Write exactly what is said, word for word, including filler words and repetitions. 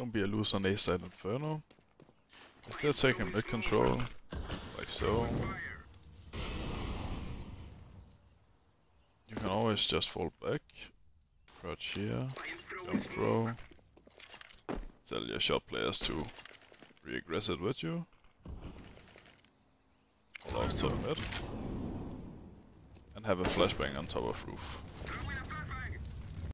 Don't be a loser on A-side inferno. Is still taking mid control, like so. You can always just fall back, crouch here, don't throw. Tell your shot players to re-aggress it with you. Or lost to mid. And have a flashbang on top of roof.